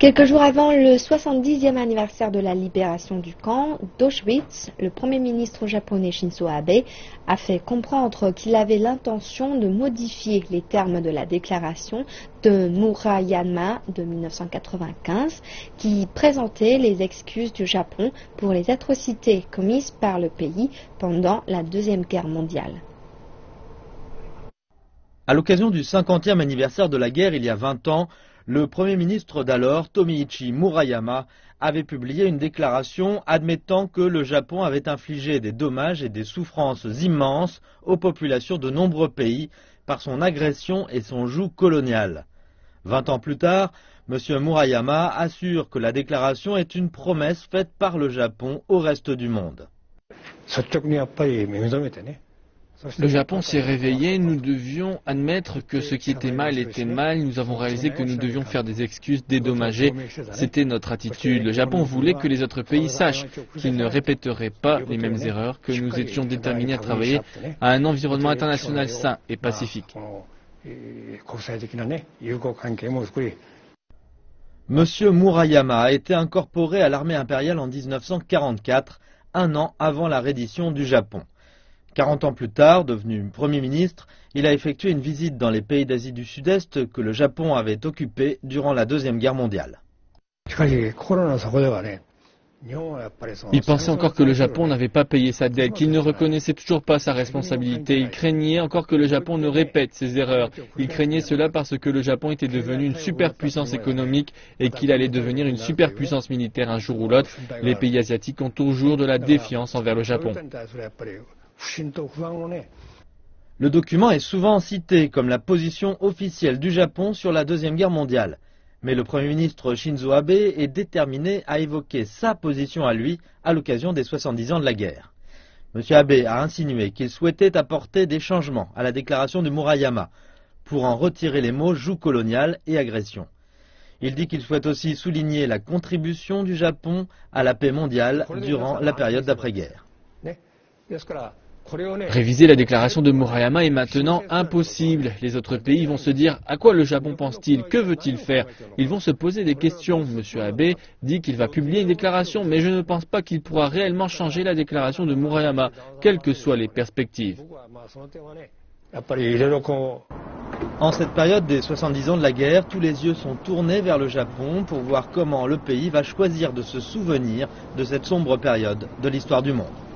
Quelques jours avant le 70e anniversaire de la libération du camp d'Auschwitz, le Premier ministre japonais Shinzo Abe a fait comprendre qu'il avait l'intention de modifier les termes de la déclaration de Murayama de 1995 qui présentait les excuses du Japon pour les atrocités commises par le pays pendant la Deuxième Guerre mondiale. À l'occasion du 50e anniversaire de la guerre il y a 20 ans, le Premier ministre d'alors, Tomiichi Murayama, avait publié une déclaration admettant que le Japon avait infligé des dommages et des souffrances immenses aux populations de nombreux pays par son agression et son joug colonial. 20 ans plus tard, M. Murayama assure que la déclaration est une promesse faite par le Japon au reste du monde. Le Japon s'est réveillé, nous devions admettre que ce qui était mal, nous avons réalisé que nous devions faire des excuses, dédommager, c'était notre attitude. Le Japon voulait que les autres pays sachent qu'ils ne répéteraient pas les mêmes erreurs, que nous étions déterminés à travailler à un environnement international sain et pacifique. M. Murayama a été incorporé à l'armée impériale en 1944, un an avant la reddition du Japon. 40 ans plus tard, devenu Premier ministre, il a effectué une visite dans les pays d'Asie du Sud-Est que le Japon avait occupés durant la Deuxième Guerre mondiale. Il pensait encore que le Japon n'avait pas payé sa dette, qu'il ne reconnaissait toujours pas sa responsabilité. Il craignait encore que le Japon ne répète ses erreurs. Il craignait cela parce que le Japon était devenu une superpuissance économique et qu'il allait devenir une superpuissance militaire un jour ou l'autre. Les pays asiatiques ont toujours de la défiance envers le Japon. Le document est souvent cité comme la position officielle du Japon sur la Deuxième Guerre mondiale. Mais le Premier ministre Shinzo Abe est déterminé à évoquer sa position à lui à l'occasion des 70 ans de la guerre. M. Abe a insinué qu'il souhaitait apporter des changements à la déclaration de Murayama pour en retirer les mots joug colonial et agression. Il dit qu'il souhaite aussi souligner la contribution du Japon à la paix mondiale durant la période d'après-guerre. Réviser la déclaration de Murayama est maintenant impossible. Les autres pays vont se dire « À quoi le Japon pense-t-il? Que veut-il faire ?» Ils vont se poser des questions. M. Abe dit qu'il va publier une déclaration, mais je ne pense pas qu'il pourra réellement changer la déclaration de Murayama, quelles que soient les perspectives. En cette période des 70 ans de la guerre, tous les yeux sont tournés vers le Japon pour voir comment le pays va choisir de se souvenir de cette sombre période de l'histoire du monde.